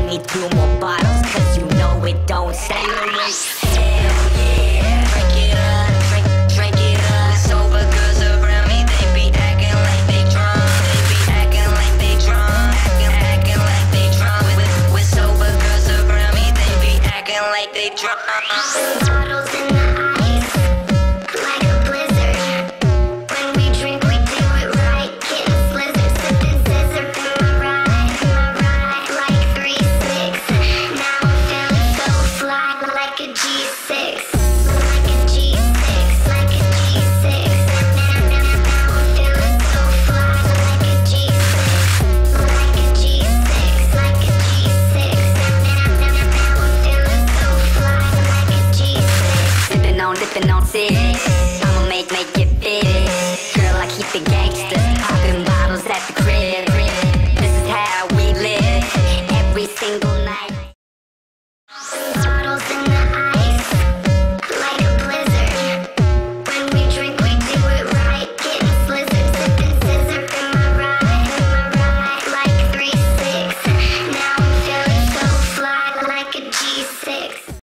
need 2 more bottles, cause you know it don't stay away. Hell yeah, drink it up, drink it up. Sober girls around me, they be acting like they drunk. They be acting like they drunk, acting like they drunk. With sober girls around me, they be acting like they drunk. Bottles in the ice, like a blizzard. When we drink, we do it right. Getting slizzard, sipping scissor. My ride, like 3-6. Now I'm feeling so fly, like a G6. Like a G6, like a G6. Now I'm feeling so fly, like a G6. Like a G6, like a G6. Now I'm feeling so fly, like a G6. Dipping on 6. I'ma make it fit. Girl, I keep it gangsta. Popping bottles at the crib. This is how we live every single night.